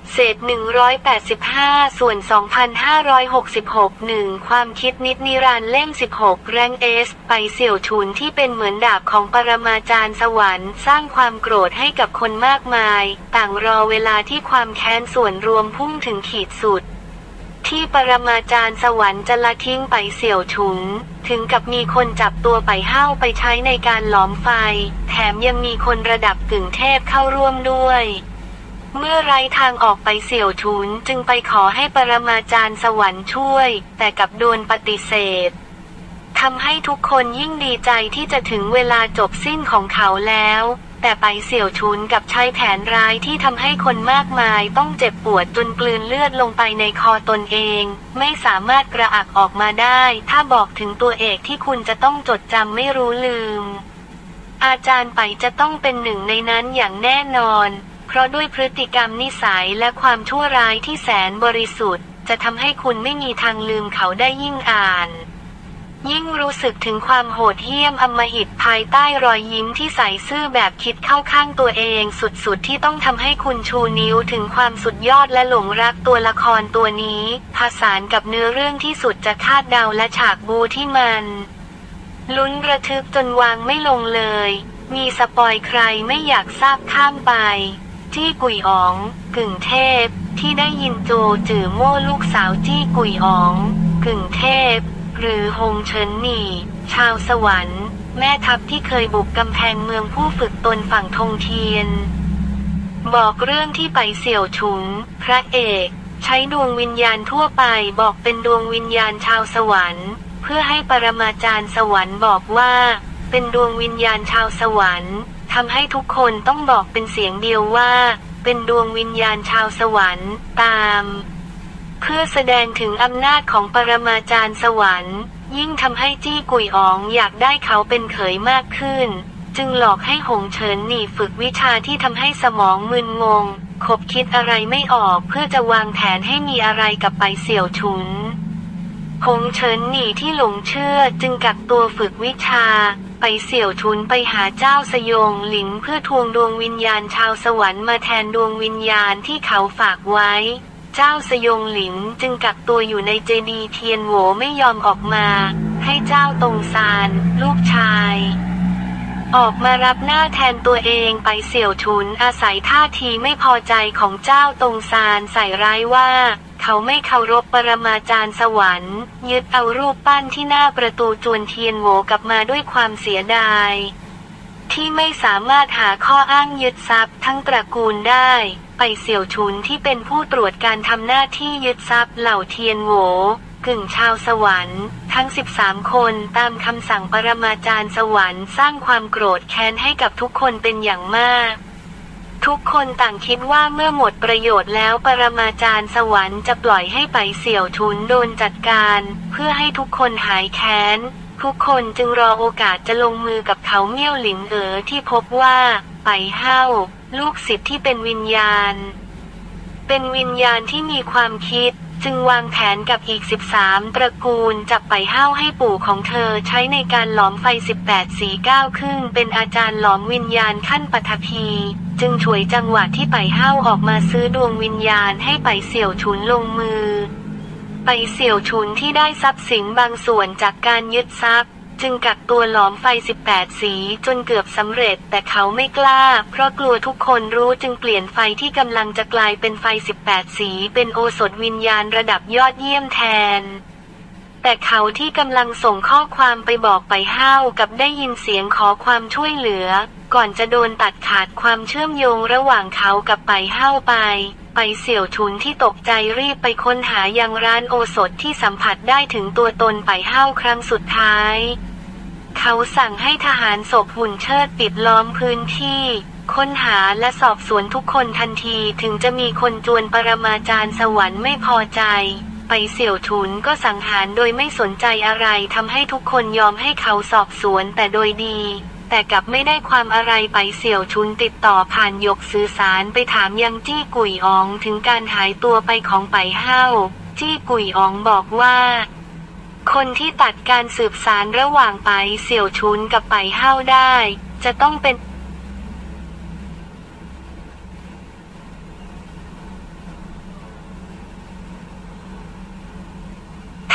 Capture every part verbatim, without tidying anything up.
เศษหนึ่งร้อยแปดสิบห้าส่วนสองพันห้าร้อยหกสิบหก หนึ่งความคิดนิดนิรันดร์เล่มสิบหกแรงเอสไปเสี่ยวฉุนที่เป็นเหมือนดาบของปรมาจารย์สวรรค์สร้างความโกรธให้กับคนมากมายต่างรอเวลาที่ความแค้นส่วนรวมพุ่งถึงขีดสุดที่ปรมาจารย์สวรรค์จะละทิ้งไปเสี่ยวฉุนถึงกับมีคนจับตัวไปห้าวไปใช้ในการหลอมไฟแถมยังมีคนระดับกึ่งเทพเข้าร่วมด้วยเมื่อไร้ทางออกไปเสี่ยวฉุนจึงไปขอให้ปรมาจารย์สวรรค์ช่วยแต่กลับโดนปฏิเสธทำให้ทุกคนยิ่งดีใจที่จะถึงเวลาจบสิ้นของเขาแล้วแต่ไปเสี่ยวฉุนกับใช้แผนร้ายที่ทำให้คนมากมายต้องเจ็บปวดจนกลืนเลือดลงไปในคอตนเองไม่สามารถกระอักออกมาได้ถ้าบอกถึงตัวเอกที่คุณจะต้องจดจำไม่รู้ลืมอาจารย์ไปจะต้องเป็นหนึ่งในนั้นอย่างแน่นอนเพราะด้วยพฤติกรรมนิสัยและความชั่วร้ายที่แสนบริสุทธิ์จะทำให้คุณไม่มีทางลืมเขาได้ยิ่งอ่านยิ่งรู้สึกถึงความโหดเหี้ยมอำมหิตภายใต้รอยยิ้มที่ใสซื่อแบบคิดเข้าข้างตัวเองสุดๆที่ต้องทำให้คุณชูนิ้วถึงความสุดยอดและหลงรักตัวละครตัวนี้ผสานกับเนื้อเรื่องที่สุดจะคาดเดาและฉากบูที่มันลุ้นระทึกจนวางไม่ลงเลยมีสปอยใครไม่อยากทราบข้ามไปจี้กุยอ๋องกึ่งเทพที่ได้ยินโจจื่อโม่ลูกสาวจี้กุยอ๋องกึ่งเทพหรือฮงเฉินหนี่ชาวสวรรค์แม่ทัพที่เคยบุกกำแพงเมืองผู้ฝึกตนฝั่งธงเทียนบอกเรื่องที่ไปเสี่ยวฉุนพระเอกใช้ดวงวิญญาณทั่วไปบอกเป็นดวงวิญญาณชาวสวรรค์เพื่อให้ปรมาจารย์สวรรค์บอกว่าเป็นดวงวิญญาณชาวสวรรค์ทำให้ทุกคนต้องบอกเป็นเสียงเดียวว่าเป็นดวงวิญญาณชาวสวรรค์ตามเพื่อแสดงถึงอำนาจของปรมาจารย์สวรรค์ยิ่งทำให้จี้กุยอ๋องอยากได้เขาเป็นเขยมากขึ้นจึงหลอกให้หงเฉินหนี่ฝึกวิชาที่ทำให้สมองมึนงงคบคิดอะไรไม่ออกเพื่อจะวางแผนให้มีอะไรกับไปเสี่ยวฉุนหงเฉินหนี่ที่หลงเชื่อจึงกักตัวฝึกวิชาไปเสี่ยวฉุนไปหาเจ้าสยงหลิงเพื่อทวงดวงวิญญาณชาวสวรรค์มาแทนดวงวิญญาณที่เขาฝากไว้เจ้าสยงหลิงจึงกักตัวอยู่ในเจดีย์เทียนโหวไม่ยอมออกมาให้เจ้าตงซานลูกชายออกมารับหน้าแทนตัวเองไปเสี่ยวฉุนอาศัยท่าทีไม่พอใจของเจ้าตงซานใส่ร้ายว่าเขาไม่เคารพปรมาจารย์สวรรค์ยึดเอารูปปั้นที่หน้าประตูจวนเทียนโหวกลับมาด้วยความเสียดายที่ไม่สามารถหาข้ออ้างยึดทรัพย์ทั้งตระกูลได้ไปเสี่ยวฉุนที่เป็นผู้ตรวจการทำหน้าที่ยึดทรัพย์เหล่าเทียนโหวกึ่งชาวสวรรค์ทั้งสิบสามคนตามคำสั่งปรมาจารย์สวรรค์สร้างความโกรธแค้นให้กับทุกคนเป็นอย่างมากทุกคนต่างคิดว่าเมื่อหมดประโยชน์แล้วปรมาจารย์สวรรค์จะปล่อยให้ไปเสี่ยวฉุนโดนจัดการเพื่อให้ทุกคนหายแค้นทุกคนจึงรอโอกาสจะลงมือกับเขาเมี่ยวหลิงเอ๋อที่พบว่าไปเฮ้าลูกศิษย์ที่เป็นวิญญาณเป็นวิญญาณที่มีความคิดจึงวางแผนกับอีกสิบสามตระกูลจับไปเฮ้าให้ปู่ของเธอใช้ในการหลอมไฟสิบแปดสีเก้าครึ่งเป็นอาจารย์หลอมวิญญาณขั้นปฐพีจึงฉวยจังหวะที่ไปเฮ้าออกมาซื้อดวงวิญญาณให้ไปเสี่ยวฉุนลงมือไปเสี่ยวฉุนที่ได้ทรัพย์สินบางส่วนจากการยึดทรัพย์จึงกักตัวหลอมไฟสิบแปดสีจนเกือบสำเร็จแต่เขาไม่กล้าเพราะกลัวทุกคนรู้จึงเปลี่ยนไฟที่กำลังจะกลายเป็นไฟสิบแปดสีเป็นโอสถวิญญาณระดับยอดเยี่ยมแทนแต่เขาที่กำลังส่งข้อความไปบอกไปเฮ้ากับได้ยินเสียงขอความช่วยเหลือก่อนจะโดนตัดขาดความเชื่อมโยงระหว่างเขากับไปเฮ้าไปไปเสี่ยวฉุนที่ตกใจรีบไปค้นหายังร้านโอสถที่สัมผัสได้ถึงตัวตนไปเฮ้าครั้งสุดท้ายเขาสั่งให้ทหารศพหุ่นเชิดปิดล้อมพื้นที่ค้นหาและสอบสวนทุกคนทันทีถึงจะมีคนจวนปรมาจารย์สวรรค์ไม่พอใจไปเสี่ยวฉุนก็สังหารโดยไม่สนใจอะไรทำให้ทุกคนยอมให้เขาสอบสวนแต่โดยดีแต่กลับไม่ได้ความอะไรไปเสี่ยวฉุนติดต่อผ่านหยกสื่อสารไปถามยังจี้กุยอ๋องถึงการหายตัวไปของไปเฮ้าจี้กุยอ๋องบอกว่าคนที่ตัดการสืบสารระหว่างไปเสี่ยวฉุนกับไปเฮ้าได้จะต้องเป็น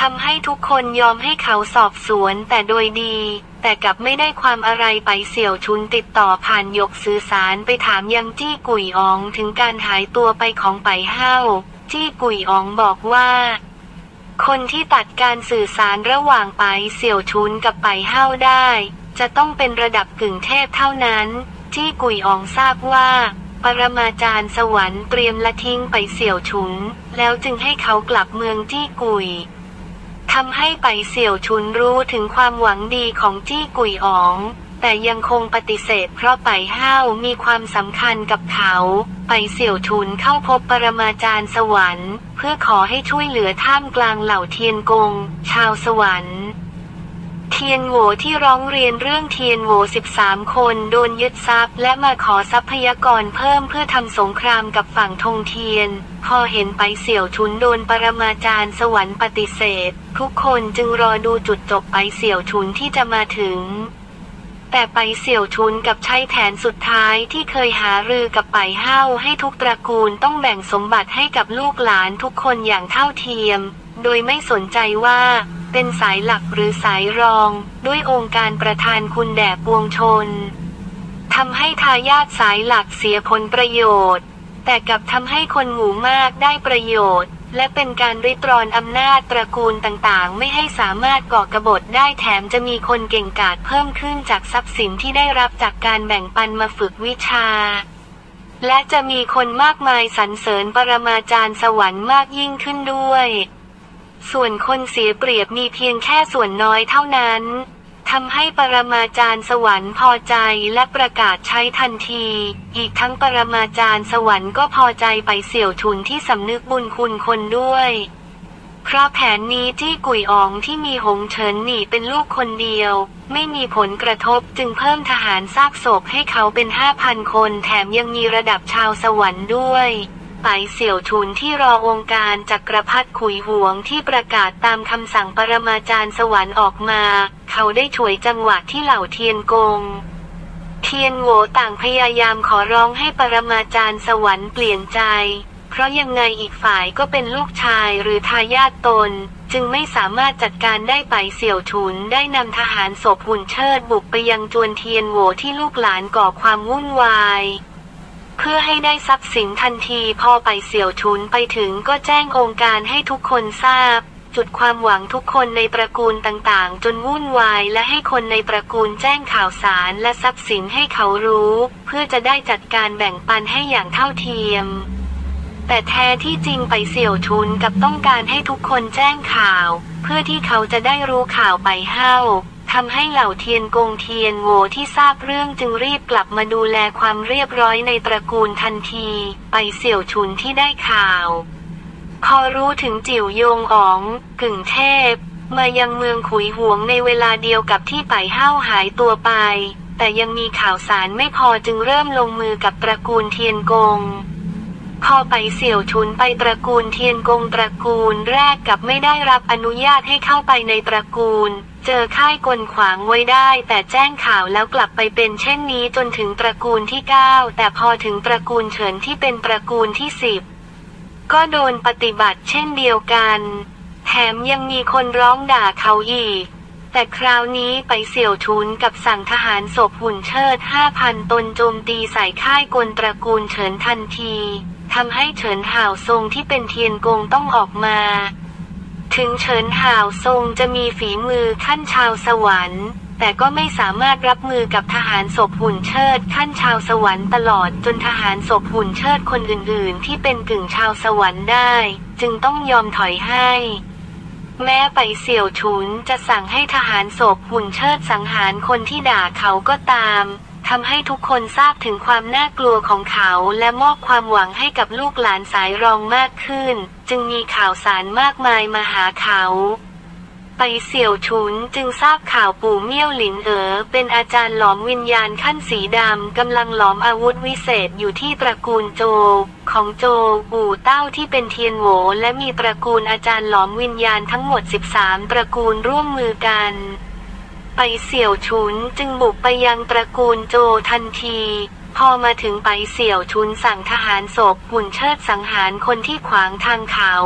ทำให้ทุกคนยอมให้เขาสอบสวนแต่โดยดีแต่กลับไม่ได้ความอะไรไปเสี่ยวชุนติดต่อผ่านหยกสื่อสารไปถามยังจี้กุยอ๋องถึงการหายตัวไปของไปเฮ้าจี้กุยอ๋องบอกว่าคนที่ตัดการสื่อสารระหว่างไปเสี่ยวชุนกับไปเฮ้าได้จะต้องเป็นระดับกึ่งเทพเท่านั้นจี้กุยอ๋องทราบว่าปรมาจารย์สวรรค์เตรียมละทิ้งไปเสี่ยวชุนแล้วจึงให้เขากลับเมืองจี้กุยทำให้ไปเสี่ยวชุนรู้ถึงความหวังดีของจี้กุยอ๋องแต่ยังคงปฏิเสธเพราะไปเฮ้ามีความสำคัญกับเขาไปเสี่ยวชุนเข้าพบปรมาจารย์สวรรค์เพื่อขอให้ช่วยเหลือท่ามกลางเหล่าเทียนกงชาวสวรรค์เทียนโหวที่ร้องเรียนเรื่องเทียนโหวสิบสามคนโดนยึดทรัพย์และมาขอทรัพยากรเพิ่มเพื่อทำสงครามกับฝั่งธงเทียนพอเห็นไปเสี่ยวชุนโดนปรมาจารย์สวรรค์ปฏิเสธทุกคนจึงรอดูจุดจบไปเสี่ยวชุนที่จะมาถึงแต่ไปเสี่ยวชุนกับใช้แผนสุดท้ายที่เคยหารือกับไปเฮ้าให้ทุกตระกูลต้องแบ่งสมบัติให้กับลูกหลานทุกคนอย่างเท่าเทียมโดยไม่สนใจว่าเป็นสายหลักหรือสายรองด้วยองค์การประทานคุณแด่ปวงชนทำให้ทายาทสายหลักเสียผลประโยชน์แต่กลับทำให้คนหมู่มากได้ประโยชน์และเป็นการริดรอนอำนาจตระกูลต่างๆไม่ให้สามารถก่อกบฏได้แถมจะมีคนเก่งกาจเพิ่มขึ้นจากทรัพย์สินที่ได้รับจากการแบ่งปันมาฝึกวิชาและจะมีคนมากมายสรรเสริญปรมาจารย์สวรรค์มากยิ่งขึ้นด้วยส่วนคนเสียเปรียบมีเพียงแค่ส่วนน้อยเท่านั้นทำให้ปรมาจารย์สวรรค์พอใจและประกาศใช้ทันทีอีกทั้งปรมาจารย์สวรรค์ก็พอใจไปเสี่ยวชุนที่สำนึกบุญคุณคนด้วยเพราะแผนนี้จี้กุยอ๋องที่มีหงเฉินหนีเป็นลูกคนเดียวไม่มีผลกระทบจึงเพิ่มทหารซากศพให้เขาเป็นห้าพันคนแถมยังมีระดับชาวสวรรค์ด้วยไปเสี่ยวชุนที่รอองค์การจักรพรรดิขุยหวงที่ประกาศตามคำสั่งปรมาจารย์สวรรค์ออกมาเขาได้ฉวยจังหวะที่เหล่าเทียนกงเทียนโหวต่างพยายามขอร้องให้ปรมาจารย์สวรรค์เปลี่ยนใจเพราะยังไงอีกฝ่ายก็เป็นลูกชายหรือทายาทตนจึงไม่สามารถจัดการได้ไปเสี่ยวชุนได้นำทหารศพหุ่นเชิดบุกไปยังจวนเทียนโหวที่ลูกหลานก่อความวุ่นวายเพื่อให้ได้ทรัพย์สินทันทีพอไปเสี่ยวชุนไปถึงก็แจ้งองค์การให้ทุกคนทราบจุดความหวังทุกคนในตระกูลต่างๆจนวุ่นวายและให้คนในตระกูลแจ้งข่าวสารและทรัพย์สินให้เขารู้เพื่อจะได้จัดการแบ่งปันให้อย่างเท่าเทียมแต่แท้ที่จริงไปเสี่ยวชุนกับต้องการให้ทุกคนแจ้งข่าวเพื่อที่เขาจะได้รู้ข่าวไปเฮ้าทำให้เหล่าเทียนกงเทียนโหวที่ทราบเรื่องจึงรีบกลับมาดูแลความเรียบร้อยในตระกูลทันทีไปเสี่ยวชุนที่ได้ข่าวพอรู้ถึงจิ๋วโยงอ๋องกึ่งเทพมายังเมืองขุยหวงในเวลาเดียวกับที่ไปเฮ้าหายตัวไปแต่ยังมีข่าวสารไม่พอจึงเริ่มลงมือกับตระกูลเทียนกงพอไปเสี่ยวชุนไปตระกูลเทียนกงตระกูลแรกกับไม่ได้รับอนุญาตให้เข้าไปในตระกูลเจอค่ายกลขวางไว้ได้แต่แจ้งข่าวแล้วกลับไปเป็นเช่นนี้จนถึงตระกูลที่เก้าแต่พอถึงตระกูลเฉินที่เป็นตระกูลที่สิบก็โดนปฏิบัติเช่นเดียวกันแถมยังมีคนร้องด่าเขาอีกแต่คราวนี้ไปเสี่ยวชุนกับสั่งทหารศพหุ่นเชิดห้าพันตนโจมตีใส่ค่ายกลตระกูลเฉินทันทีทำให้เฉินห่าวทรงที่เป็นเทียนกงต้องออกมาถึงเฉินห่าวทรงจะมีฝีมือขั้นชาวสวรรค์แต่ก็ไม่สามารถรับมือกับทหารศพหุ่นเชิดขั้นชาวสวรรค์ตลอดจนทหารศพหุ่นเชิดคนอื่นๆที่เป็นกึ่งชาวสวรรค์ได้จึงต้องยอมถอยให้แม้ไปเสี่ยวชุนจะสั่งให้ทหารศพหุ่นเชิดสังหารคนที่ด่าเขาก็ตามทำให้ทุกคนทราบถึงความน่ากลัวของเขาและมอบความหวังให้กับลูกหลานสายรองมากขึ้นจึงมีข่าวสารมากมายมาหาเขาไปเสี่ยวชุนจึงทราบข่าวปู่เมี่ยวหลินเอ๋อเป็นอาจารย์หลอมวิญญาณขั้นสีดำกำลังหลอมอาวุธวิเศษอยู่ที่ตระกูลโจของโจปู่เต้าที่เป็นเทียนโหวและมีตระกูลอาจารย์หลอมวิญญาณทั้งหมดสิบสามตระกูลร่วมมือกันไปเสี่ยวชุนจึงบุกไปยังตระกูลโจทันทีพอมาถึงไปเสี่ยวชุนสั่งทหารศพหุ่นเชิดสังหารคนที่ขวางทางเขา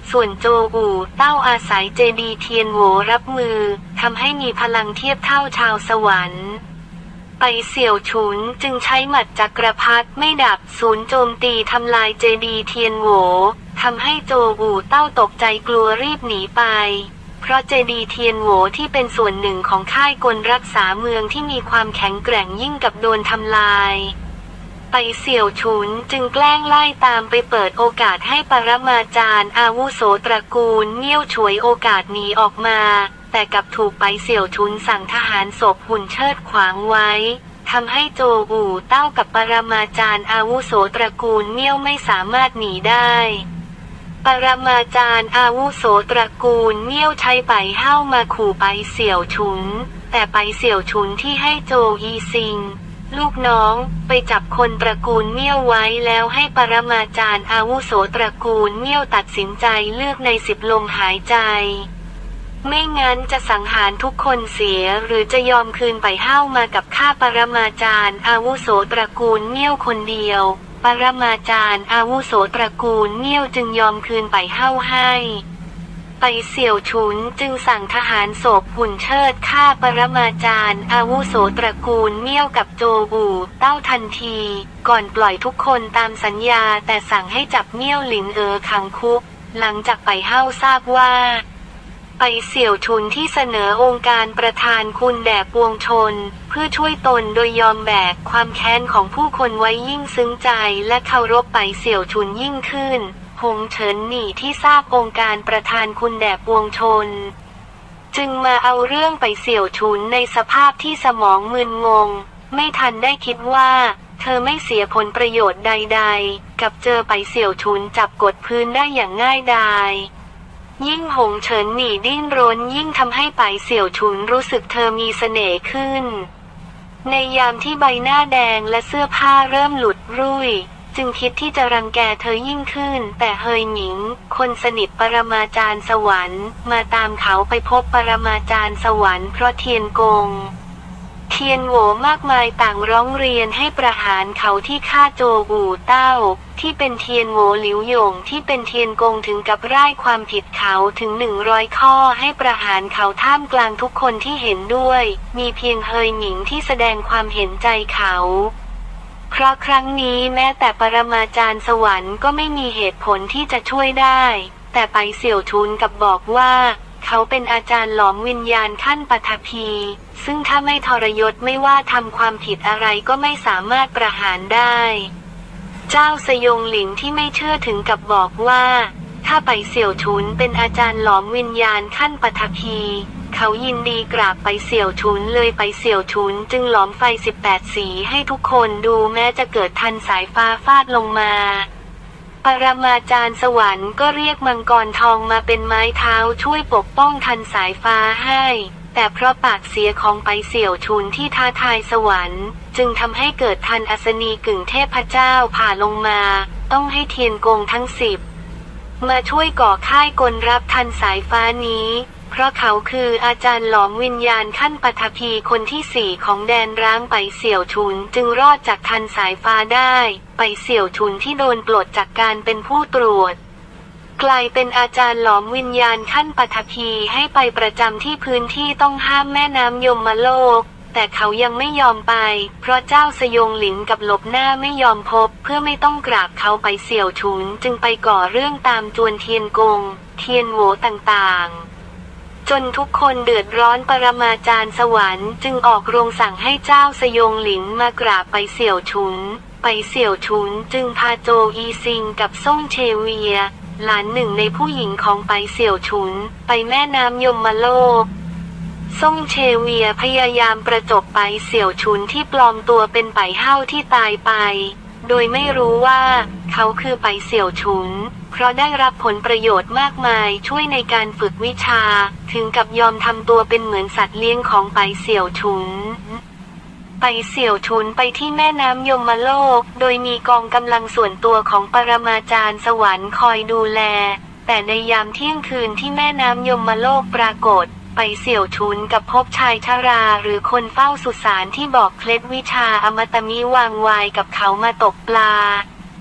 ส่วนโจอู่เต้าอาศัยเจดีย์เทียนโหวรับมือทำให้มีพลังเทียบเท่าชาวสวรรค์ไปเสี่ยวฉุนจึงใช้หมัดจักรพรรดิไม่ดับศูนย์โจมตีทำลายเจดีย์เทียนโหวทำให้โจอู่เต้าตกใจกลัวรีบหนีไปเพราะเจดีย์เทียนโหวที่เป็นส่วนหนึ่งของค่ายกลรักษาเมืองที่มีความแข็งแกร่งยิ่งกับโดนทำลายไปเสี่ยวฉุนจึงแกล้งไล่ตามไปเปิดโอกาสให้ปรมาจารย์อาวุโสตระกูลเงี้ยวฉวยโอกาสหนีออกมาแต่กลับถูกไปเสี่ยวฉุนสั่งทหารศพหุ่นเชิดขวางไว้ทำให้โจอู่เต้ากับปรมาจารย์อาวุโสตระกูลเงี้ยวไม่สามารถหนีได้ปรมาจารย์อาวุโสตระกูลเงี้ยวใช้ไปเฮ้ามาขู่ไปเสี่ยวฉุนแต่ไปเสี่ยวฉุนที่ให้โจอีซิงลูกน้องไปจับคนตระกูลเงี้ยวไว้แล้วให้ปรมาจารย์อาวุโสตระกูลเงี้ยวตัดสินใจเลือกในสิบลมหายใจไม่งั้นจะสังหารทุกคนเสียหรือจะยอมคืนไปเฮ้ามากับข้าปรมาจารย์อาวุโสตระกูลเงี้ยวคนเดียวปรมาจารย์อาวุโสตระกูลเงี้ยวจึงยอมคืนไปเฮ้าให้ไปเสี่ยวฉุนจึงสั่งทหารศพหุ่นเชิดฆ่าปรมาจารย์อาวุโสตระกูลเงี้ยวกับโจอู่เต้าทันทีก่อนปล่อยทุกคนตามสัญญาแต่สั่งให้จับเงี้ยวหลินเอ๋อขังคุกหลังจากไปเฮ้าทราบว่าไปเสี่ยวฉุนที่เสนอองค์การประธานคุณแด่ปวงชนเพื่อช่วยตนโดยยอมแบกความแค้นของผู้คนไว้ยิ่งซึ้งใจและเคารพไปเสี่ยวฉุนยิ่งขึ้นหงเฉินหนี่ที่ทราบองค์การประธานคุณแด่ปวงชนจึงมาเอาเรื่องไปเสี่ยวฉุนในสภาพที่สมองมึนงงไม่ทันได้คิดว่าเธอไม่เสียผลประโยชน์ใดๆกับเจอไปเสี่ยวฉุนจับกดพื้นได้อย่างง่ายดายยิ่งหงเฉินหนี่ดิ้นรนยิ่งทำให้ไปเสี่ยวฉุนรู้สึกเธอมีเสน่ห์ขึ้นในยามที่ใบหน้าแดงและเสื้อผ้าเริ่มหลุดรุ่ยจึงคิดที่จะรังแกเธอยิ่งขึ้นแต่เฮยหมิงคนสนิทปรมาจารย์สวรรค์มาตามเขาไปพบปรมาจารย์สวรรค์เพราะเทียนกงเทียนโหวมากมายต่างร้องเรียนให้ประหารเขาที่ฆ่าโจอู่เต้าที่เป็นเทียนโหวหลิวหยงที่เป็นเทียนกงถึงกับร่ายความผิดเขาถึงหนึ่งร้อยข้อให้ประหารเขาท่ามกลางทุกคนที่เห็นด้วยมีเพียงเฮยหมิงที่แสดงความเห็นใจเขาเพราะครั้งนี้แม้แต่ปรมาจารย์สวรรค์ก็ไม่มีเหตุผลที่จะช่วยได้แต่ไปเสี่ยวฉุนกับบอกว่าเขาเป็นอาจารย์หลอมวิญญาณขั้นปฐพีซึ่งถ้าไม่ทรยศไม่ว่าทำความผิดอะไรก็ไม่สามารถประหารได้เจ้าสยงหลิงที่ไม่เชื่อถึงกับบอกว่าถ้าไปเสี่ยวฉุนเป็นอาจารย์หลอมวิญญาณขั้นปฐพีเขายินดีกราบไปเสี่ยวฉุนเลยไปเสี่ยวฉุนจึงหลอมไฟสิบแปดสีให้ทุกคนดูแม้จะเกิดทันสายฟ้าฟาดลงมาปรมาจารย์สวรรค์ก็เรียกมังกรทองมาเป็นไม้เท้าช่วยปกป้องทันสายฟ้าให้แต่เพราะปากเสียของไปเสี่ยวฉุนที่ท้าทายสวรรค์จึงทำให้เกิดทันอัศนีกึ่งเทพเจ้าผ่าลงมาต้องให้เทียนกงทั้งสิบมาช่วยก่อค่ายกลรับทันสายฟ้านี้เพราะเขาคืออาจารย์หลอมวิญญาณขั้นปฐพีคนที่สี่ของแดนร้างไปเสี่ยวฉุนจึงรอดจากทันสายฟ้าได้ไปเสี่ยวฉุนที่โดนปลดจากการเป็นผู้ตรวจกลายเป็นอาจารย์หลอมวิญญาณขั้นปฐพีให้ไปประจำที่พื้นที่ต้องห้ามแม่น้ำยมโลกแต่เขายังไม่ยอมไปเพราะเจ้าสยงหลินกับหลบหน้าไม่ยอมพบเพื่อไม่ต้องกราบเขาไปเสี่ยวฉุนจึงไปก่อเรื่องตามจวนเทียนกงเทียนโหวต่างๆจนทุกคนเดือดร้อนปรมาจารย์สวรรค์จึงออกโรงสั่งให้เจ้าสยงหลินมากราบไปเสี่ยวฉุนไปเสี่ยวฉุนจึงพาโจอีซิงกับซ่งเชเวียหลานหนึ่งในผู้หญิงของไปเสี่ยวฉุนไปแม่น้ำยมโลกซ่งเชเวียพยายามประจบไปเสี่ยวฉุนที่ปลอมตัวเป็นไปเฮ้าที่ตายไปโดยไม่รู้ว่าเขาคือไปเสี่ยวฉุนเพราะได้รับผลประโยชน์มากมายช่วยในการฝึกวิชาถึงกับยอมทำตัวเป็นเหมือนสัตว์เลี้ยงของไปเสี่ยวฉุนไปเสี่ยวฉุนไปที่แม่น้ำยมโลกโดยมีกองกำลังส่วนตัวของปรมาจารย์สวรรค์คอยดูแลแต่ในยามเที่ยงคืนที่แม่น้ำยมโลกปรากฏไปเสี่ยวฉุนกับพบชายชราหรือคนเฝ้าสุสานที่บอกเคล็ดวิชาอมตะมิวางวายกับเขามาตกปลา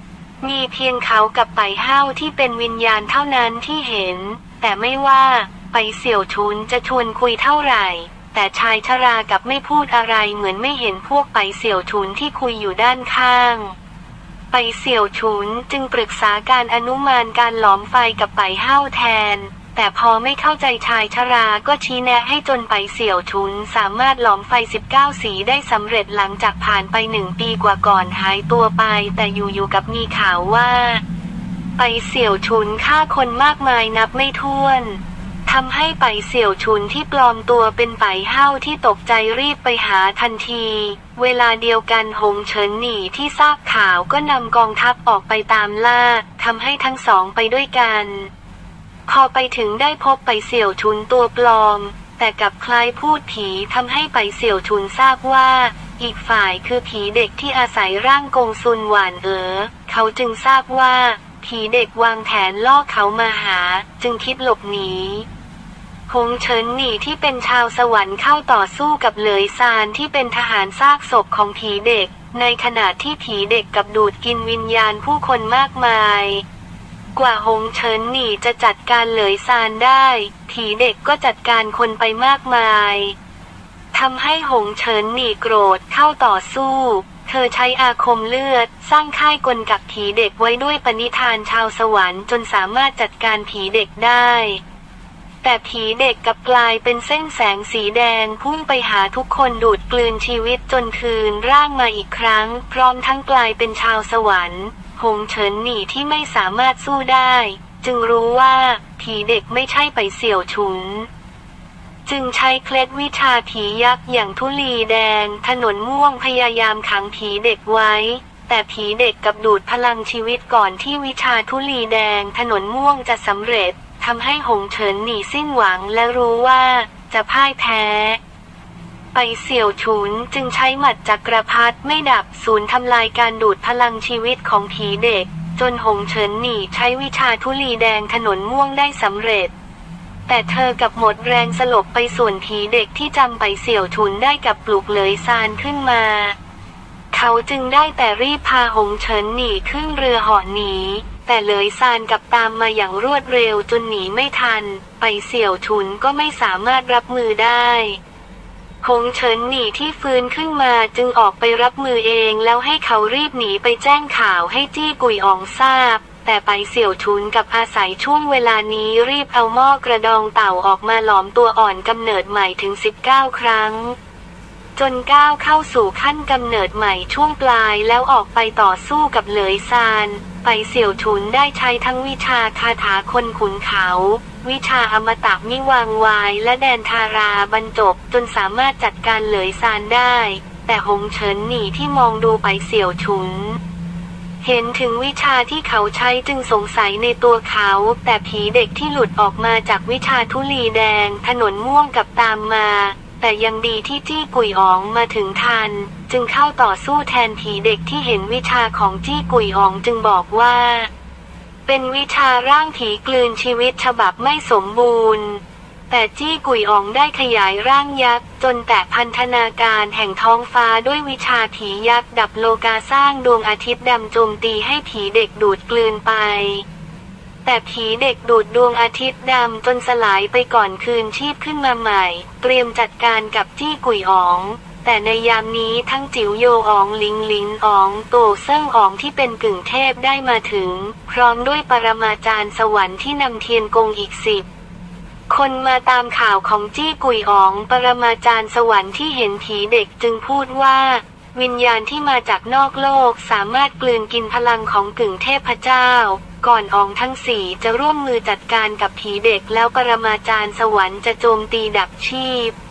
มีเพียงเขากับไปเฮ้าที่เป็นวิญญาณเท่านั้นที่เห็นแต่ไม่ว่าไปเสี่ยวชุนจะชวนคุยเท่าไหร่แต่ชายชรากับไม่พูดอะไรเหมือนไม่เห็นพวกไปเสี่ยวชุนที่คุยอยู่ด้านข้างไปเสี่ยวชุนจึงปรึกษาการอนุมานการหลอมไฟกับไปเฮ้าแทนแต่พอไม่เข้าใจชายชราก็ชี้แนะให้จนไปเสี่ยวชุนสามารถหลอมไฟสิบเก้าสีได้สำเร็จหลังจากผ่านไปหนึ่งปีกว่าก่อนหายตัวไปแต่อยู่ๆกับมีข่าวว่าไปเสี่ยวชุนฆ่าคนมากมายนับไม่ถ้วนทำให้ไปเสี่ยวชุนที่ปลอมตัวเป็นไปเฮ้าที่ตกใจรีบไปหาทันทีเวลาเดียวกันหงเฉินหนี่ที่ทราบข่าวก็นำกองทัพออกไปตามล่าทำให้ทั้งสองไปด้วยกันพอไปถึงได้พบไปเสี่ยวชุนตัวปลอมแต่กับคล้ายพูดผีทำให้ไปเสี่ยวชุนทราบว่าอีกฝ่ายคือผีเด็กที่อาศัยร่างกงซุนหวานเอ๋อเขาจึงทราบว่าผีเด็กวางแผนล่อเขามาหาจึงคิดหลบหนีหงเฉินหนี่ที่เป็นชาวสวรรค์เข้าต่อสู้กับเหลยซานที่เป็นทหารซากศพของผีเด็กในขณะที่ผีเด็กกับดูดกินวิญญาณผู้คนมากมายกว่าหงเฉินหนี่จะจัดการเหลยซานได้ผีเด็กก็จัดการคนไปมากมายทำให้หงเฉินหนี่โกรธเข้าต่อสู้เธอใช้อาคมเลือดสร้างค่ายกลกับผีเด็กไว้ด้วยปณิธานชาวสวรรค์จนสามารถจัดการผีเด็กได้แต่ผีเด็กกลับกลายเป็นเส้นแสงสีแดงพุ่งไปหาทุกคนดูดกลืนชีวิตจนคืนร่างมาอีกครั้งพร้อมทั้งกลายเป็นชาวสวรรค์หงเฉินหนี่ที่ไม่สามารถสู้ได้จึงรู้ว่าผีเด็กไม่ใช่ไปเสี่ยวฉุนจึงใช้เคล็ดวิชาผียักษ์อย่างธุลีแดงถนนม่วงพยายามขังผีเด็กไว้แต่ผีเด็กกับดูดพลังชีวิตก่อนที่วิชาธุลีแดงถนนม่วงจะสำเร็จทำให้หงเฉินหนี่สิ้นหวังและรู้ว่าจะพ่ายแพ้ไปเสี่ยวฉุนจึงใช้หมัดจักรพรรดิไม่ดับสูญทำลายการดูดพลังชีวิตของผีเด็กจนหงเฉินหนี่ใช้วิชาธุลีแดงถนนม่วงได้สำเร็จแต่เธอกับหมดแรงสลบไปส่วนผีเด็กที่จำไปเสี่ยวฉุนได้กับปลุกเหลยซานขึ้นมาเขาจึงได้แต่รีบพาหงเฉินหนี่ขึ้นเรือเหาะหนีแต่เหลยซานกลับตามมาอย่างรวดเร็วจนหนีไม่ทันไปเสี่ยวฉุนก็ไม่สามารถรับมือได้หงเฉินหนี่ที่ฟื้นขึ้นมาจึงออกไปรับมือเองแล้วให้เขารีบหนีไปแจ้งข่าวให้จี้กุยอองทราบแต่ไปเสี่ยวฉุนกับอาศัยช่วงเวลานี้รีบเอาหม้อกระดองเต่าออกมาหลอมตัวอ่อนกำเนิดใหม่ถึงสิบเก้าครั้งจนก้าวเข้าสู่ขั้นกำเนิดใหม่ช่วงปลายแล้วออกไปต่อสู้กับเหลยซานไปเสี่ยวฉุนได้ใช้ทั้งวิชาคาถาคนขุนเขาวิชาอมตะมิวางวายและแดนทาราบรรจบจนสามารถจัดการเหลยซานได้แต่หงเฉินหนี่ที่มองดูไปเสี่ยวฉุนเห็นถึงวิชาที่เขาใช้จึงสงสัยในตัวเขาแต่ผีเด็กที่หลุดออกมาจากวิชาธุลีแดงถนนม่วงกับตามมาแต่ยังดีที่จี้กุยอ๋องมาถึงทันจึงเข้าต่อสู้แทนผีเด็กที่เห็นวิชาของจี้กุยอ๋องจึงบอกว่าเป็นวิชาร่างผีกลืนชีวิตฉบับไม่สมบูรณ์แต่จี้กุยอ๋องได้ขยายร่างยักษ์จนแตะพันธนาการแห่งท้องฟ้าด้วยวิชาผียักษ์ดับโลกาสร้างดวงอาทิตย์ดำโจมตีให้ผีเด็กดูดกลืนไปแต่ผีเด็กดูดดวงอาทิตย์ดำจนสลายไปก่อนคืนชีพขึ้นมาใหม่เตรียมจัดการกับจี้กุยอ๋องแต่ในยามนี้ทั้งจิ๋วโยอ๋องลิงลิงอ๋องโตเซิ่งอ๋องที่เป็นกึ่งเทพได้มาถึงพร้อมด้วยปรมาจารย์สวรรค์ที่นำเทียนกงอีกสิบคนมาตามข่าวของจี้กุยอ๋องปรมาจารย์สวรรค์ที่เห็นผีเด็กจึงพูดว่าวิญญาณที่มาจากนอกโลกสามารถกลืนกินพลังของกึ่งเทพเจ้าก่อนอ๋องทั้งสี่จะร่วมมือจัดการกับผีเด็กแล้วปรมาจารย์สวรรค์จะโจมตีดับชีพ